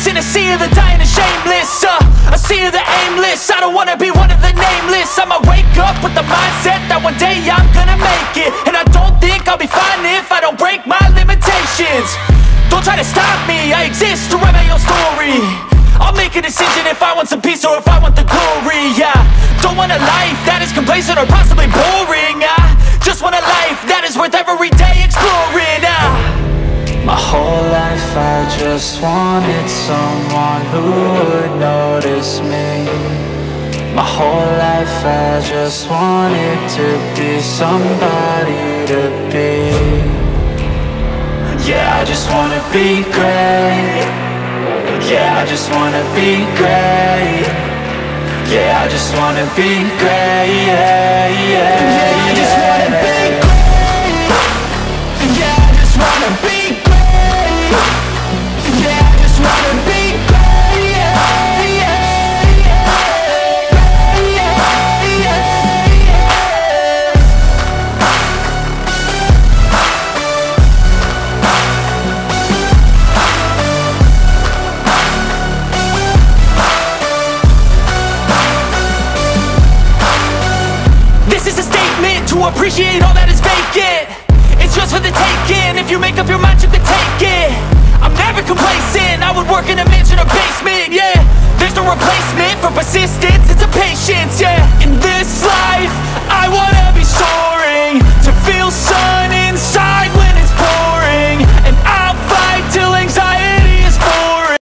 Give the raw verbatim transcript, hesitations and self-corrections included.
in a sea of the dying and shameless, uh, a sea of the aimless. I don't wanna be one of the nameless. I'ma wake up with the mindset that one day I'm gonna make it. And I don't think I'll be fine if I don't break my limitations. Don't try to stop me, I exist to write my own story. I'll make a decision if I want some peace or if I want the glory, yeah. Don't want a life that is complacent or possibly boring. I just want a life that is worth every day exploring. uh. My whole life I just wanted someone who would notice me. My whole life I just wanted to be somebody to be. Yeah, I just wanna be great. Yeah, I just wanna be great. Yeah, I just wanna be great. Yeah, yeah, yeah, I just wanna be great. Yeah, I just wanna be great. Yeah, I just wanna be great. Yeah, yeah, yeah, yeah, yeah, yeah. This is a statement to appreciate all that is vacant. It's just for the taking. If you make up your mind, you can take it. I'm never complacent. I would work in a mansion or basement, yeah. There's no replacement for persistence, it's a patience, yeah.